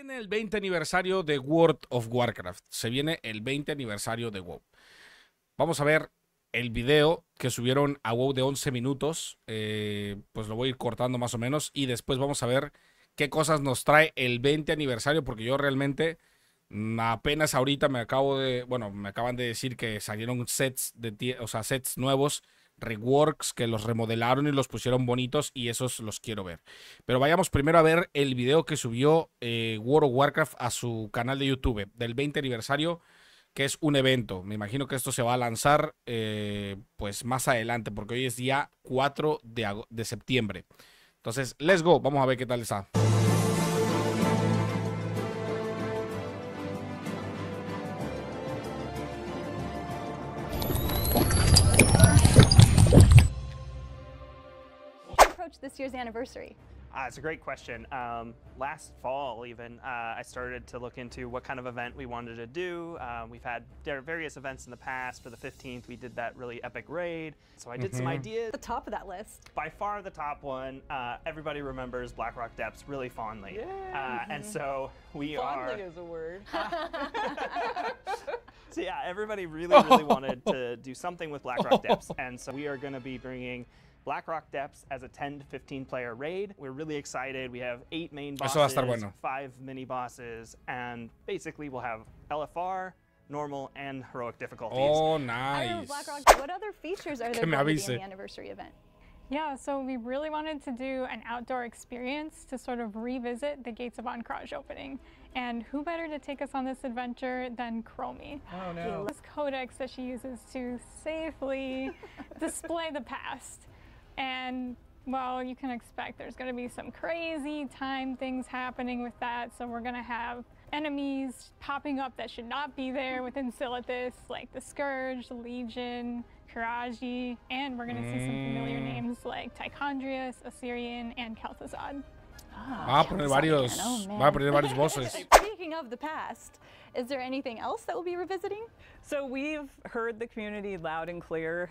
viene el 20 aniversario de World of Warcraft. Se viene el 20 aniversario de WoW. Vamos a ver el video que subieron a WoW de 11 minutos. Pues lo voy a ir cortando más o menos. Y después vamos a ver qué cosas nos trae el 20 aniversario. Porque yo realmente apenas ahorita me acaban de decir que salieron sets, sets nuevos, reworks, que los remodelaron y los pusieron bonitos, y esos los quiero ver. Pero vayamos primero a ver el video que subió World of Warcraft a su canal de YouTube del 20 aniversario, que es un evento. Me imagino que esto se va a lanzar pues más adelante, porque hoy es día 4 de septiembre. Entonces, let's go, vamos a ver qué tal está. This year's anniversary? It's a great question. Last fall, even, I started to look into what kind of event we wanted to do. We've had various events in the past. For the 15th, we did that really epic raid. So I did some ideas. The top of that list. By far the top one, everybody remembers Blackrock Depths really fondly. Yeah. And so we Fondly is a word. So yeah, everybody really wanted to do something with Blackrock Depths. And so we are going to be bringing Blackrock Depths as a 10 to 15 player raid. We're really excited. We have 8 main bosses, 5 mini bosses, and basically we'll have LFR, normal, and heroic difficulties. Oh, I nice. love Blackrock. What other features are there going to be in the anniversary event? Yeah, so we really wanted to do an outdoor experience to sort of revisit the Gates of Ahn'Qiraj opening. And who better to take us on this adventure than Chromie? Oh no. This codex that she uses to safely display the past. And, well, you can expect there's going to be some crazy time things happening with that. So we're going to have enemies popping up that should not be there within Silithus, like the Scourge, the Legion, Karaji, and we're going to see some familiar names like Tichondrius, Assyrian, and Kel'Thuzad. Va a poner varios bosses. Speaking of the past, is there anything else that we'll be revisiting? So we've heard the community loud and clear.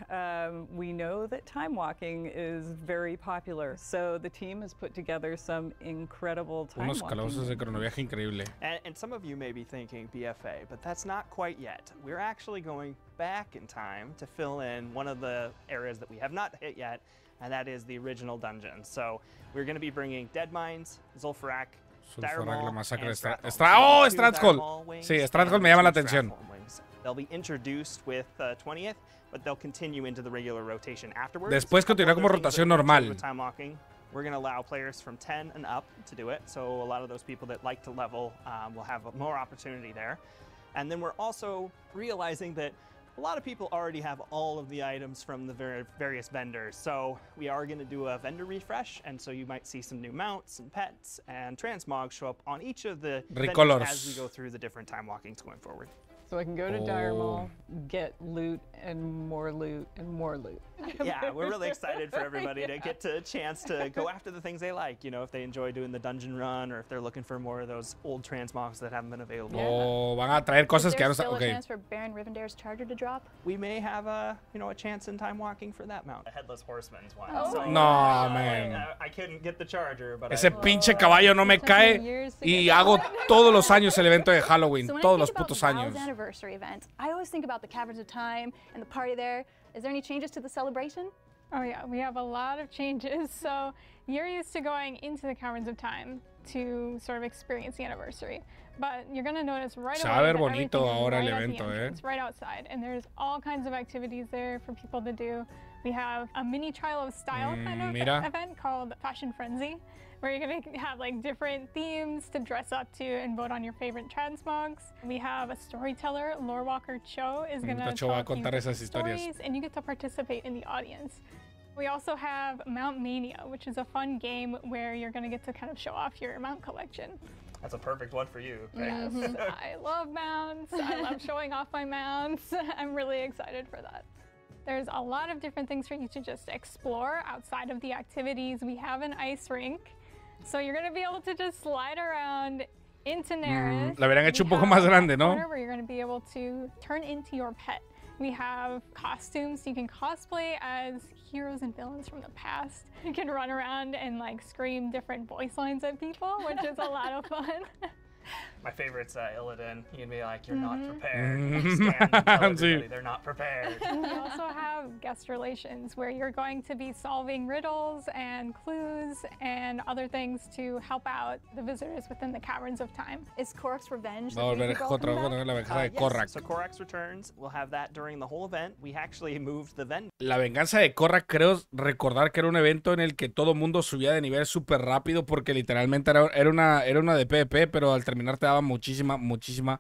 We know that time walking is very popular. So the team has put together some incredible time Unos calabozos de walking. cronoviaje increíble. And some of you may be thinking BFA, but that's not quite yet. We're actually going back in time to fill in one of the areas that we have not hit yet, and that is the original dungeon. So we're going to be bringing Deadmines, Zul'Farrak, Sulfurak, la masacre de Stratholme. Stratholme. Sí, Stratholme me llama la atención. They'll be introduced with 20th, but they'll continue into the regular rotation afterwards. Después continuará como rotación normal. Time walking. We're going to allow players from 10 and up to do it, so a lot of those people that like to level will have more opportunity there. And then we're also realizing that a lot of people already have all of the items from the various vendors, so we are going to do a vendor refresh, and so you might see some new mounts and pets and transmog show up on each of the vendors as we go through the different time walkings going forward. So I can go to Dire Maul, get loot and more loot and more loot. Yeah, we're really excited for everybody to get a chance to go after the things they like. You know, if they enjoy doing the dungeon run, or if they're looking for more of those old transmogs that haven't been available. O van a traer cosas que ya no Is there están. still a Okay. chance for Baron Rivendare's charger to drop? We may have a chance in time walking for that mount. A headless horseman's one. Oh. So, No, man. I couldn't get the charger, but Ese pinche caballo no me cae y hago todos los años el evento de Halloween, So when todos I los think about putos WoW's años. anniversary event, I always think about the Caverns of Time and the party there. Is there any changes to the celebration? Oh yeah, we have a lot of changes. So you're used to going into the Caverns of Time to sort of experience the anniversary. But you're going to notice right Se away va a ver that bonito everything is ahora el right at the evento, entrance, right outside. And there's all kinds of activities there for people to do. We have a mini trial of style kind of mira. event called Fashion Frenzy, where you're going to have like different themes to dress up to and vote on your favorite transmogs. We have a storyteller, Lorewalker Cho, is going to Cho va a tell you contar esas historias. stories, and you get to participate in the audience. We also have Mount Mania, which is a fun game where you're going to get to kind of show off your mount collection. that's a perfect one for you. Okay? Yes, I love mounts. I love showing off my mounts. I'm really excited for that. There's a lot of different things for you to just explore outside of the activities. We have an ice rink, so you're going to be able to just slide around into Neris. La hubieran hecho un We poco have más grande, a ¿no? corner where you're going to be able to turn into your pet. We have costumes. You can cosplay as heroes and villains from the past. You can run around and like scream different voice lines at people, which is a lot of fun. My favorite's Illidan. You can be like, you're not prepared. You stand and tell everybody they're not prepared. We also have guest relations where you're going to be solving riddles and clues and other things to help out the visitors within the Caverns of Time. Is Korrak's Revenge? Va a volver la venganza de Korrak. So Korrak's returns. We'll have that during the whole event. We actually moved the vendor. La venganza de Korrak, creo recordar que era un evento en el que todo mundo subía de nivel súper rápido porque literalmente era una de PvP, pero al terminar te daba muchísima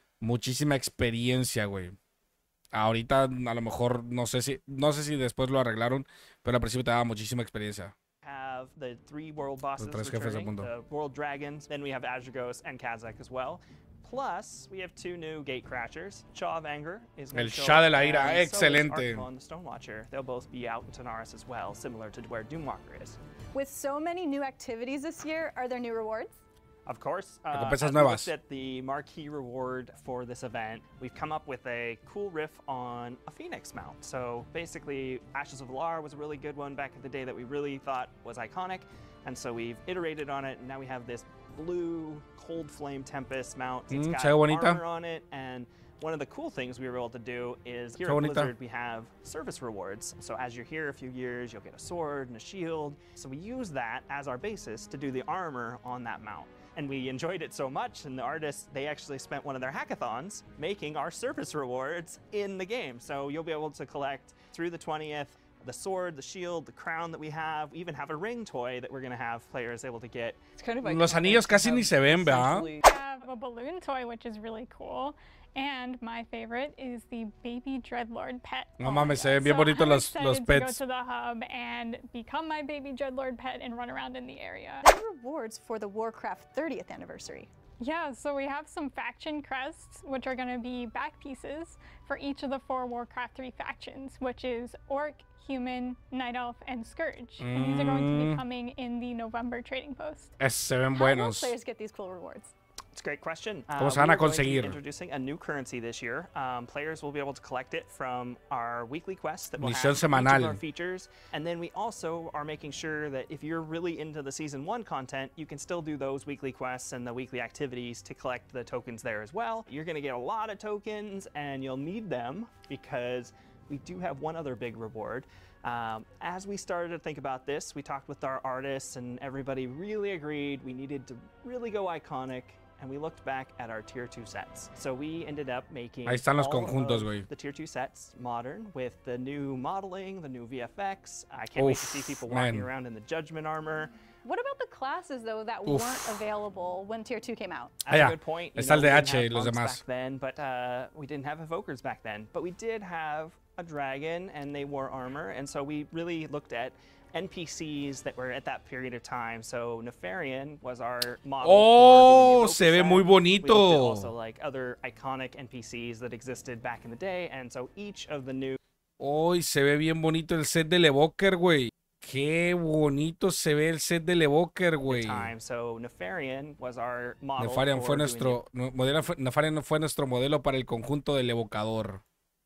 experiencia, güey. Ahorita a lo mejor no sé si después lo arreglaron, pero al principio te daba muchísima experiencia. Have the 3 world bosses Los 3 jefes del returning, mundo. the world dragons. Then we have Azragos and Kazakh as well. Plus, we have 2 new gate crashers. Shaw of Anger is going El to show Shah de up, la Ira, and so is excelente. Archimon the Stonewatcher. They'll both be out in Tanaris as well, similar to where Doomwalker is. With so many new activities this year, are there new rewards? Of course, Recompensas as we nuevas. looked at the marquee reward for this event, we've come up with a cool riff on a Phoenix mount. So basically, Ashes of Valar was a really good one back in the day that we really thought was iconic. And so we've iterated on it, and now we have this blue Cold Flame Tempest mount. It's got se ve bonita. armor on it, and one of the cool things we were able to do is here Se ve at bonita. Blizzard we have service rewards. So as you're here a few years, you'll get a sword and a shield. So we use that as our basis to do the armor on that mount. And we enjoyed it so much, and the artists, they actually spent one of their hackathons making our service rewards in the game. So you'll be able to collect through the 20th the sword, the shield, the crown that we have. We even have a ring toy that we're going to have players able to get. It's kind of Los iconic anillos to casi have ni se ven, ¿verdad? essentially- We have a balloon toy, which is really cool. And my favorite is the baby Dreadlord pet. No mames, se ven bien So bonitos I'm los excited to go pets. to the hub and become my baby Dreadlord pet and run around in the area. There are rewards for the Warcraft 30th anniversary. Yeah, so we have some faction crests, which are going to be back pieces for each of the 4 Warcraft 3 factions, which is Orc, Human, Night Elf, and Scourge. And these are going to be coming in the November trading post. Se ven How will buenos. players get these cool rewards? It's a great question. ¿Cómo se van a we are going to be conseguir? introducing a new currency this year. Players will be able to collect it from our weekly quests that will Misión have each of semanal. our features. And then we also are making sure that if you're really into the Season 1 content, you can still do those weekly quests and the weekly activities to collect the tokens there as well. You're going to get a lot of tokens, and you'll need them because we do have one other big reward. As we started to think about this, we talked with our artists, and everybody really agreed we needed to really go iconic. And we looked back at our tier 2 sets. So we ended up making Ahí están los all conjuntos, of güey. the tier 2 sets modern with the new modeling, the new VFX. I can't wait to see people walking man. around in the Judgment armor. What about the classes, though, that Oof. weren't available when Tier 2 came out? That's yeah. a good point. You Está know, el we didn't DH have y los monks demás. back then, but we didn't have evokers back then. But we did have a dragon, and they wore armor, and so we really looked at NPCs that were at that period of time. So Nefarian was our model. Oh, for doing the se ve evoker muy set. We looked at bonito. also like other iconic NPCs that existed back in the day, and so each of the new Hoy se ve bien bonito el set del Evoker, güey. Qué bonito se ve el set del Evoker, güey. time. So Nefarian was our model. Nefarian for fue doing the Nefarian fue nuestro modelo para el conjunto del evocador.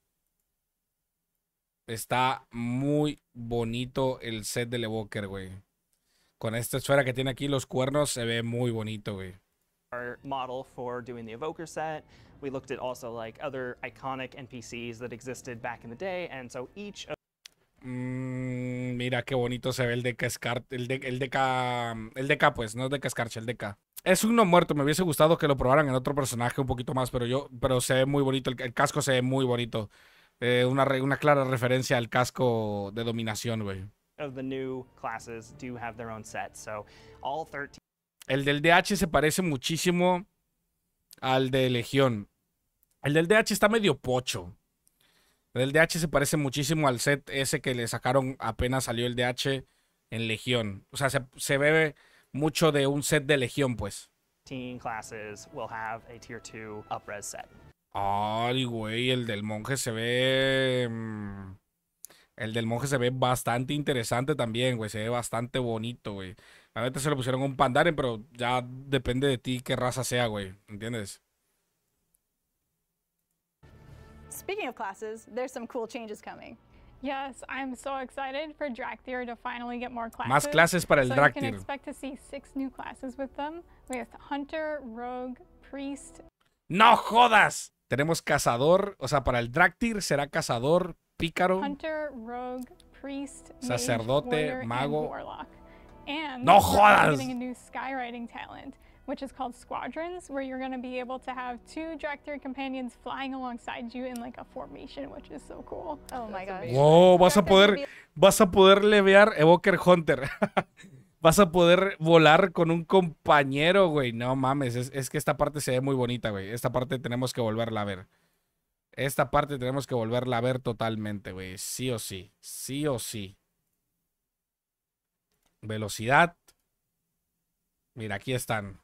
Está muy bonito el set del Evoker, güey. Con esta esfera que tiene aquí los cuernos se ve muy bonito, güey. our model for doing the evoker set. We looked at also like other iconic NPCs that existed back in the day, and so each of Mira qué bonito se ve el DK Scar, el DK pues, no es DK Scarcha, el DK. Es un no muerto, me hubiese gustado que lo probaran en otro personaje un poquito más, pero se ve muy bonito, el casco se ve muy bonito. Una clara referencia al casco de dominación, güey. the new classes do have their own sets. So all 13 El del DH se parece muchísimo al de Legión. El del DH está medio pocho. El del DH se parece muchísimo al set ese que le sacaron apenas salió el DH en Legión. O sea, se ve mucho de un set de Legión, pues. classes will have a tier 2 up-res set. Ay, güey, el del monje se ve... El del monje se ve bastante interesante también, güey. Se ve bastante bonito, güey. A veces se lo pusieron un Pandaren, pero ya depende de ti qué raza sea, güey. ¿Entiendes? Speaking of classes, there's some cool changes coming. Yes, I'm so excited for Draktyr to finally get more classes. Más clases para el so you can Draktyr. expect to see 6 new classes with them. We have Hunter, Rogue, Priest. ¡No jodas! Tenemos cazador, o sea, para el Draktyr será cazador, pícaro. Hunter, Rogue, Priest, Sacerdote, Mage, Warrior, mago. and Warlock. And ¡No we're jodas! getting a new skywriting talent, which is called Squadrons, where you're going to be able to have 2 Draktyr companions flying alongside you in like a formation, which is so cool. Oh my gosh. Wow, vas a poder levear Evoker Hunter. Vas a poder volar con un compañero, güey. No mames, es que esta parte se ve muy bonita, güey. Esta parte tenemos que volverla a ver. Esta parte tenemos que volverla a ver totalmente, güey. Sí o sí. Sí o sí. Velocidad. Mira, aquí están.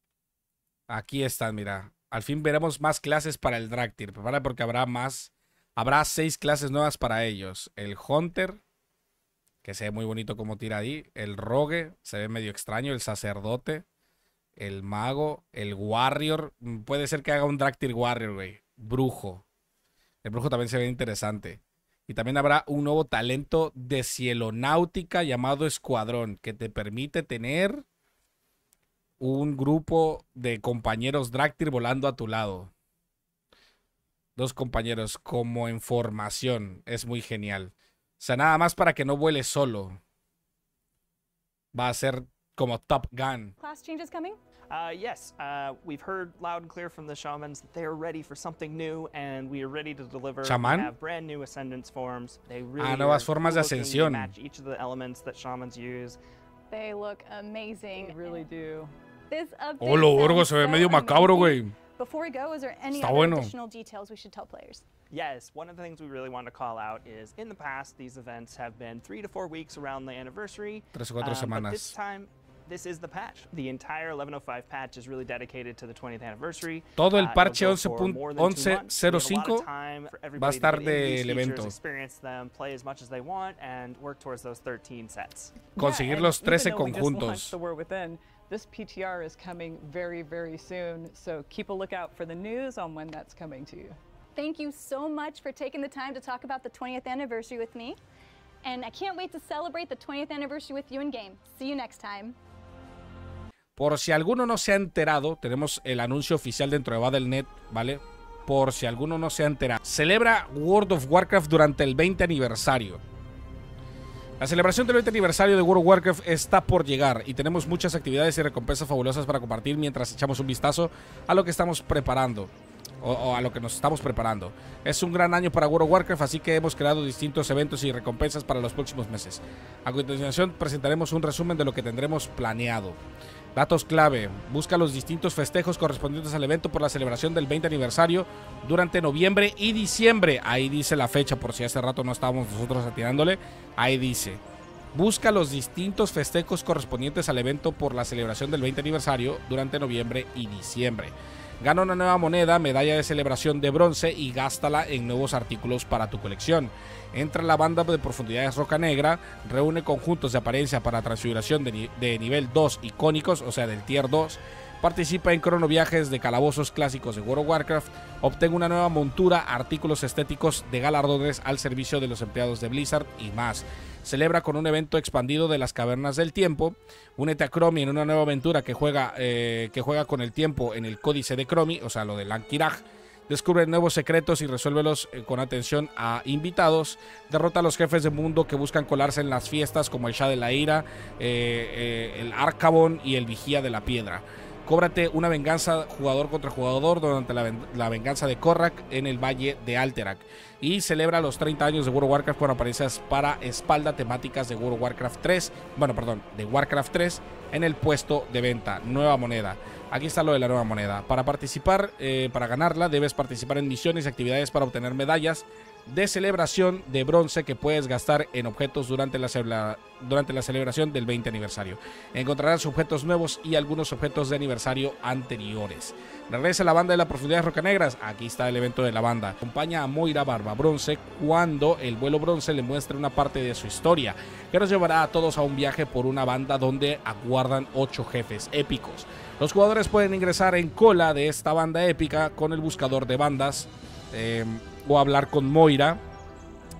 Aquí están, mira. Al fin veremos más clases para el Draktyr. Prepara porque habrá más. Habrá 6 clases nuevas para ellos. El Hunter, que se ve muy bonito como tira ahí. El Rogue, se ve medio extraño. El Sacerdote. El Mago. El Warrior. Puede ser que haga un Draktyr Warrior, güey. Brujo. El Brujo también se ve interesante. Y también habrá un nuevo talento de cielonáutica llamado Escuadrón, que te permite tener un grupo de compañeros Draktyr volando a tu lado. 2 compañeros como en formación. Es muy genial. O sea, nada más para que no vuele solo. Va a ser como Top Gun. Class changes coming? Yes, we've heard loud and clear from the shamans that they are ready for something new, and we are ready to deliver. ¿Shaman? We have brand new ascendance forms. They really nuevas are formas de looking to ascensión. match each of the elements that shamans use. They look amazing. They really do. This update Oh, lo vergo, sounds se ve so medio macabro, amazing. güey. Before we go, is there any Está other bueno. additional details we should tell players? Yes, one of the things we really want to call out is in the past, these events have been 3 to 4 weeks around the anniversary. 3 o 4 But this semanas. time, this is the patch. The entire 11.05 patch is really dedicated to the 20th anniversary. Todo el It'll parche go for more than 2 months. We have a lot of 11.05 time for va a everybody to estar get into these del features, evento. experience them, play as much as they want, and work towards those 13 sets. Conseguir and los even 13 though we just launched conjuntos. The War Within, this PTR is coming very, very soon, so keep a lookout for the news on when that's coming to you. Thank you so much for taking the time to talk about the 20th anniversary with me. And I can't wait to celebrate the 20th anniversary with you in game. See you next time. Por si alguno no se ha enterado, tenemos el anuncio oficial dentro de Battle.net, ¿vale? Por si alguno no se ha enterado. Celebra World of Warcraft durante el 20 aniversario. La celebración del 20 aniversario de World of Warcraft está por llegar y tenemos muchas actividades y recompensas fabulosas para compartir mientras echamos un vistazo a lo que estamos preparando. O a lo que nos estamos preparando. Es un gran año para World of Warcraft, así que hemos creado distintos eventos y recompensas para los próximos meses. A continuación presentaremos un resumen de lo que tendremos planeado. Datos clave: busca los distintos festejos correspondientes al evento por la celebración del 20 aniversario durante noviembre y diciembre. Ahí dice la fecha, por si hace rato no estábamos nosotros atinándole. Ahí dice: busca los distintos festejos correspondientes al evento por la celebración del 20 aniversario durante noviembre y diciembre. Gana una nueva moneda, medalla de celebración de bronce y gástala en nuevos artículos para tu colección. Entra en la banda de profundidades Roca Negra, reúne conjuntos de apariencia para transfiguración de nivel 2 icónicos, o sea del tier 2. Participa en cronoviajes de calabozos clásicos de World of Warcraft. Obtenga una nueva montura, artículos estéticos de galardones al servicio de los empleados de Blizzard y más. Celebra con un evento expandido de las Cavernas del Tiempo. Únete a Chromie en una nueva aventura que juega con el tiempo en el Códice de Chromie, o sea, lo de Lankiraj. Descubre nuevos secretos y resuélvelos con atención a invitados. Derrota a los jefes del mundo que buscan colarse en las fiestas, como el Shah de la Ira, el Arcabón y el Vigía de la Piedra. Cóbrate una venganza jugador contra jugador durante la venganza de Korrak en el Valle de Alterac. Y celebra los 30 años de World of Warcraft con apariencias para espalda temáticas de World of Warcraft 3. Bueno, perdón, de Warcraft 3 en el puesto de venta. Nueva moneda. Aquí está lo de la nueva moneda. Para participar, para ganarla, debes participar en misiones y actividades para obtener medallas de celebración de bronce que puedes gastar en objetos durante la celebración del 20 aniversario. Encontrarás objetos nuevos y algunos objetos de aniversario anteriores. Regresa a la banda de la profundidad de Roca Negras. Aquí está el evento de la banda. Acompaña a Moira Barba Bronce cuando el vuelo bronce le muestre una parte de su historia, que nos llevará a todos a un viaje por una banda donde aguardan 8 jefes épicos. Los jugadores pueden ingresar en cola de esta banda épica con el buscador de bandas o hablar con Moira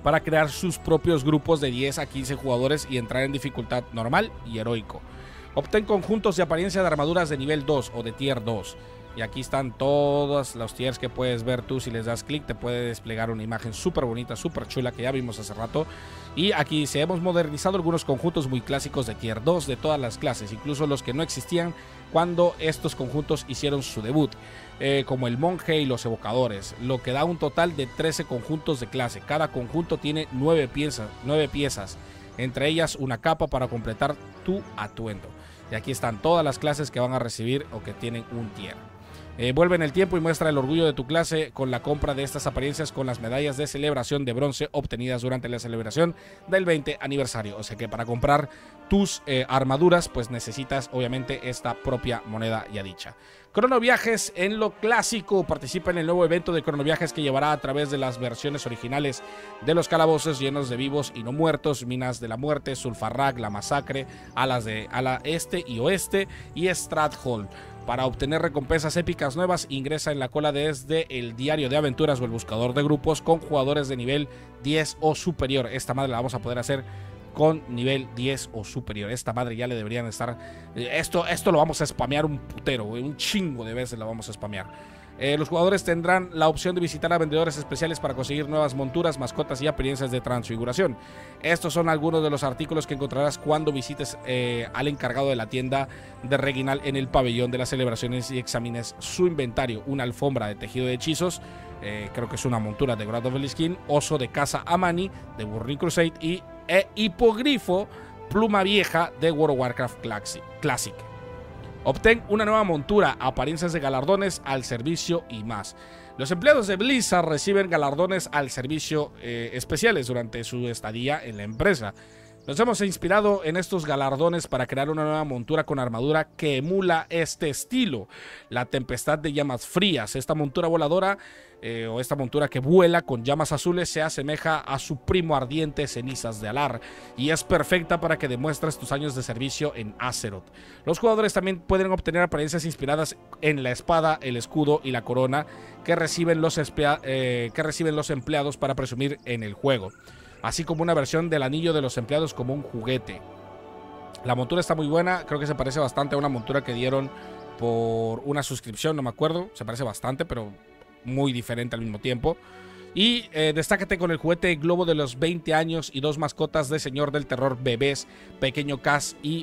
para crear sus propios grupos de 10 a 15 jugadores y entrar en dificultad normal y heroico. Obtén conjuntos de apariencia de armaduras de nivel 2 o de tier 2. Y aquí están todos los tiers que puedes ver tú. Si les das clic te puede desplegar una imagen súper bonita, súper chula que ya vimos hace rato. Y aquí se hemos modernizado algunos conjuntos muy clásicos de tier 2 de todas las clases, incluso los que no existían cuando estos conjuntos hicieron su debut, como el monje y los evocadores, lo que da un total de 13 conjuntos de clase. Cada conjunto tiene 9 piezas, entre ellas una capa para completar tu atuendo. Y aquí están todas las clases que van a recibir o que tienen un tier. Vuelve en el tiempo y muestra el orgullo de tu clase con la compra de estas apariencias con las medallas de celebración de bronce obtenidas durante la celebración del 20 aniversario. O sea que para comprar tus armaduras pues necesitas obviamente esta propia moneda ya dicha. Cronoviajes en lo clásico. Participa en el nuevo evento de Cronoviajes que llevará a través de las versiones originales de los calabozos llenos de vivos y no muertos, minas de la muerte, Sulfarrag, la masacre, alas de ala este y oeste y Strathold. Para obtener recompensas épicas nuevas, ingresa en la cola desde el diario de aventuras o el buscador de grupos con jugadores de nivel 10 o superior. Esta madre la vamos a poder hacer con nivel 10 o superior. Esta madre ya le deberían estar... Esto lo vamos a spamear un putero, un chingo de veces la vamos a spamear. Los jugadores tendrán la opción de visitar a vendedores especiales para conseguir nuevas monturas, mascotas y apariencias de transfiguración. Estos son algunos de los artículos que encontrarás cuando visites al encargado de la tienda de Reginald en el pabellón de las celebraciones y examines su inventario. Una alfombra de tejido de hechizos, creo que es una montura de Grad of the Skin, oso de caza Amani de Burning Crusade y hipogrifo pluma vieja de World of Warcraft Classic. Obtén una nueva montura, apariencias de galardones al servicio y más. Los empleados de Blizzard reciben galardones al servicio especiales durante su estadía en la empresa. Nos hemos inspirado en estos galardones para crear una nueva montura con armadura que emula este estilo. La Tempestad de Llamas Frías. Esta montura voladora o esta montura que vuela con llamas azules se asemeja a su primo ardiente Cenizas de Alar y es perfecta para que demuestres tus años de servicio en Azeroth. Los jugadores también pueden obtener apariencias inspiradas en la espada, el escudo y la corona que reciben los empleados para presumir en el juego, así como una versión del anillo de los empleados como un juguete. La montura está muy buena, creo que se parece bastante a una montura que dieron por una suscripción, no me acuerdo, se parece bastante, pero muy diferente al mismo tiempo. Y destácate con el juguete globo de los 20 años y 2 mascotas de Señor del Terror bebés, Pequeño Cas y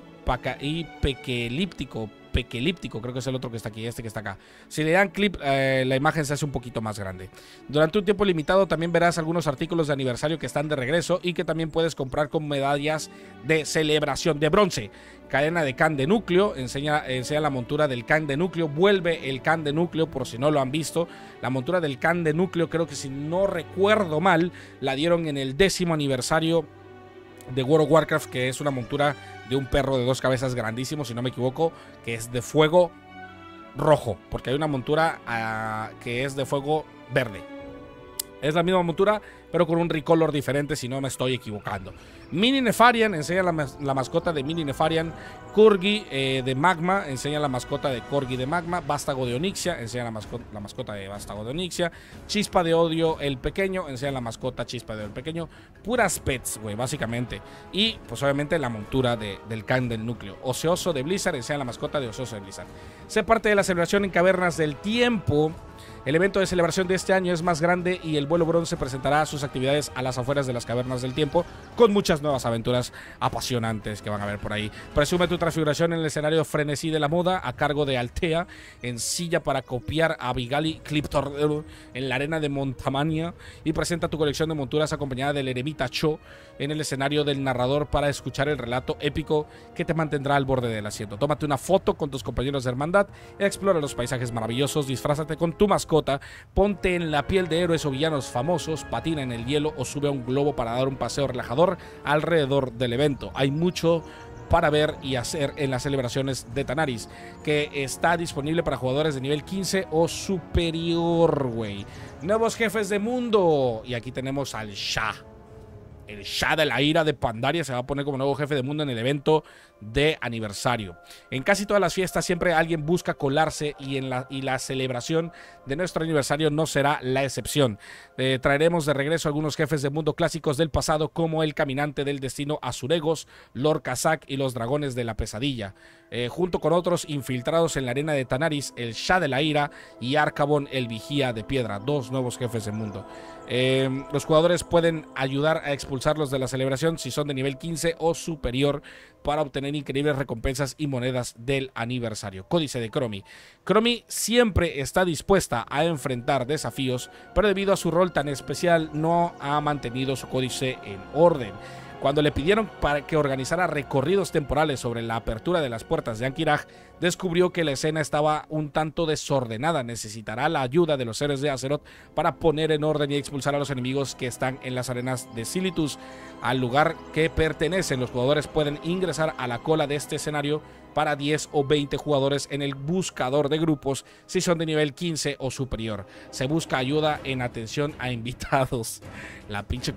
Pequelíptico, creo que es el otro que está aquí, este que está acá. Si le dan clip, la imagen se hace un poquito más grande. Durante un tiempo limitado también verás algunos artículos de aniversario que están de regreso y que también puedes comprar con medallas de celebración de bronce. Cadena de can de núcleo, enseña la montura del can de núcleo. Vuelve el can de núcleo, por si no lo han visto. La montura del can de núcleo, creo que si no recuerdo mal, la dieron en el 10º aniversario de World of Warcraft, que es una montura de un perro de 2 cabezas grandísimo, si no me equivoco, que es de fuego rojo, porque hay una montura que es de fuego verde. Es la misma montura, pero con un recolor diferente, si no me estoy equivocando. Mini Nefarian, enseña la mascota de Mini Nefarian. Corgi de Magma, enseña la mascota de Corgi de Magma. Vástago de Onyxia, enseña la mascota de Vástago de Onyxia. Chispa de Odio el Pequeño, enseña la mascota Chispa de Odio el Pequeño. Puras pets, güey, básicamente. Y pues obviamente la montura del can del núcleo. Oseoso de Blizzard, enseña la mascota de Oseoso de Blizzard. Sé parte de la celebración en Cavernas del Tiempo. El evento de celebración de este año es más grande y el vuelo bronce presentará sus actividades a las afueras de las Cavernas del Tiempo con muchas nuevas aventuras apasionantes que van a ver por ahí. Presume tu transfiguración en el escenario Frenesí de la Moda a cargo de Altea, en silla para copiar a Vigali Cliptor en la arena de Montamania, y presenta tu colección de monturas acompañada del eremita Cho en el escenario del narrador para escuchar el relato épico que te mantendrá al borde del asiento. Tómate una foto con tus compañeros de hermandad, explora los paisajes maravillosos, disfrázate con tu mascota, ponte en la piel de héroes o villanos famosos, patina en el hielo o sube a un globo para dar un paseo relajador alrededor del evento. Hay mucho para ver y hacer en las celebraciones de Tanaris, que está disponible para jugadores de nivel 15 o superior, güey. Nuevos jefes de mundo. Y aquí tenemos al Shah. El Shah de la ira de Pandaria se va a poner como nuevo jefe de mundo en el evento de aniversario. En casi todas las fiestas siempre alguien busca colarse y la celebración de nuestro aniversario no será la excepción. Traeremos de regreso algunos jefes de mundo clásicos del pasado como el Caminante del Destino Azuregos, Lord Kazak y los Dragones de la Pesadilla, junto con otros infiltrados en la arena de Tanaris, el Shah de la Ira y Arcabon, el Vigía de Piedra, 2 nuevos jefes de mundo. Los jugadores pueden ayudar a expulsarlos de la celebración si son de nivel 15 o superior para obtener increíbles recompensas y monedas del aniversario. Códice de Chromie. Chromie siempre está dispuesta a enfrentar desafíos, pero debido a su rol tan especial no ha mantenido su códice en orden. Cuando le pidieron para que organizara recorridos temporales sobre la apertura de las puertas de Ankh-Morpork, descubrió que la escena estaba un tanto desordenada. Necesitará la ayuda de los héroes de Azeroth para poner en orden y expulsar a los enemigos que están en las arenas de Silithus al lugar que pertenecen. Los jugadores pueden ingresar a la cola de este escenario para 10 o 20 jugadores en el buscador de grupos si son de nivel 15 o superior. Se busca ayuda en atención a invitados. La pinche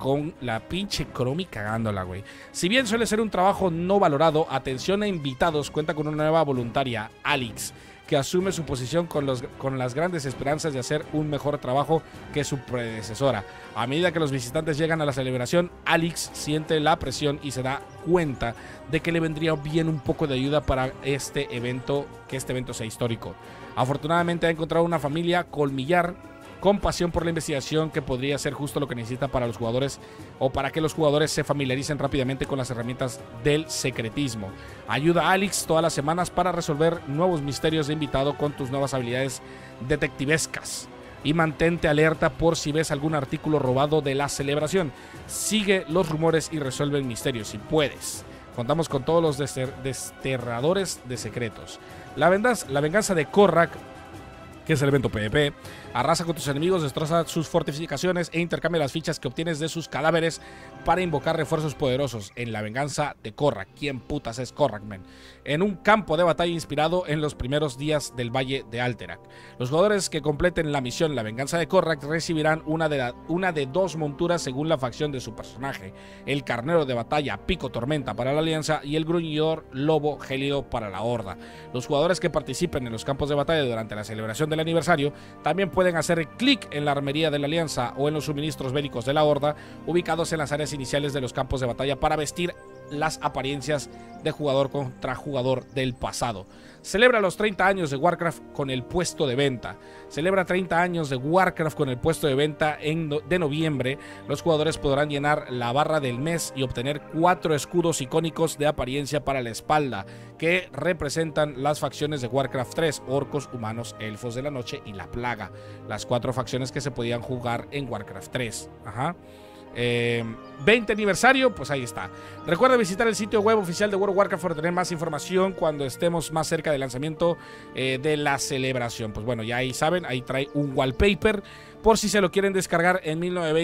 Chromie cagándola, güey. Si bien suele ser un trabajo no valorado, atención a invitados cuenta con una nueva voluntaria, Alex, que asume su posición con las grandes esperanzas de hacer un mejor trabajo que su predecesora. A medida que los visitantes llegan a la celebración, Alex siente la presión y se da cuenta de que le vendría bien un poco de ayuda para que este evento sea histórico. Afortunadamente ha encontrado una familia colmillar con pasión por la investigación que podría ser justo lo que necesita para los jugadores o para que los jugadores se familiaricen rápidamente con las herramientas del secretismo. Ayuda a Alex todas las semanas para resolver nuevos misterios de invitado con tus nuevas habilidades detectivescas. Y mantente alerta por si ves algún artículo robado de la celebración. Sigue los rumores y resuelve el misterio si puedes. Contamos con todos los desterradores de secretos. La venganza de Korrak, que es el evento PvP, arrasa con tus enemigos, destroza sus fortificaciones e intercambia las fichas que obtienes de sus cadáveres para invocar refuerzos poderosos en la venganza de Korrak. ¿Quién putas es Korrak, man? En un campo de batalla inspirado en los primeros días del Valle de Alterac. Los jugadores que completen la misión La venganza de Korrak recibirán una de 2 monturas según la facción de su personaje: el carnero de batalla Pico Tormenta para la Alianza y el gruñidor Lobo Gélido para la Horda. Los jugadores que participen en los campos de batalla durante la celebración del aniversario también pueden hacer clic en la armería de la Alianza o en los suministros bélicos de la Horda ubicados en las áreas iniciales de los campos de batalla para vestir las apariencias de jugador contra jugador del pasado. Celebra los 30 años de Warcraft con el puesto de venta. Celebra 30 años de Warcraft con el puesto de venta de noviembre. Los jugadores podrán llenar la barra del mes y obtener 4 escudos icónicos de apariencia para la espalda que representan las facciones de Warcraft 3: orcos, humanos, elfos de la noche y la plaga. Las 4 facciones que se podían jugar en Warcraft 3. 20 aniversario, pues ahí está. Recuerda visitar el sitio web oficial de World of Warcraft para tener más información cuando estemos más cerca del lanzamiento de la celebración. Pues bueno, ya ahí saben, ahí trae un wallpaper por si se lo quieren descargar en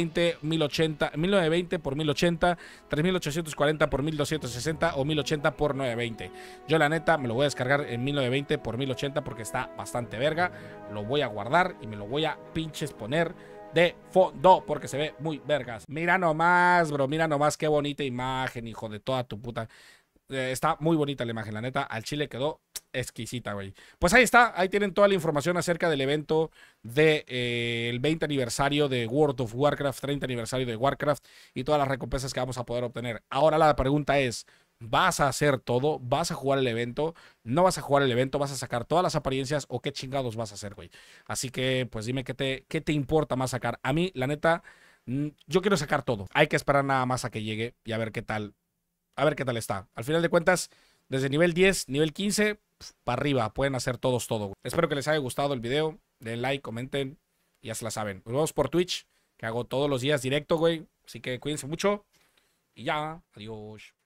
1920 por 1080, 3840 por 1260 o 1080 por 920. Yo la neta me lo voy a descargar en 1920 por 1080 porque está bastante verga. Lo voy a guardar y me lo voy a pinches poner de fondo porque se ve muy vergas. Mira nomás, bro, mira nomás qué bonita imagen, hijo de toda tu puta. Está muy bonita la imagen, la neta. Al chile quedó exquisita, güey. Pues ahí está, ahí tienen toda la información acerca del evento del 20 aniversario de World of Warcraft, 30 aniversario de Warcraft y todas las recompensas que vamos a poder obtener. Ahora la pregunta es: ¿vas a hacer todo? ¿Vas a jugar el evento? ¿No vas a jugar el evento? ¿Vas a sacar todas las apariencias? ¿O qué chingados vas a hacer, güey? Así que, pues dime qué te importa más sacar. A mí, la neta, yo quiero sacar todo. Hay que esperar nada más a que llegue y a ver qué tal. A ver qué tal está. Al final de cuentas, desde nivel 10, nivel 15, para arriba, pueden hacer todos todo, güey. Espero que les haya gustado el video. Den like, comenten y ya se la saben. Nos vemos por Twitch, que hago todos los días directo, güey. Así que cuídense mucho. Y ya, adiós.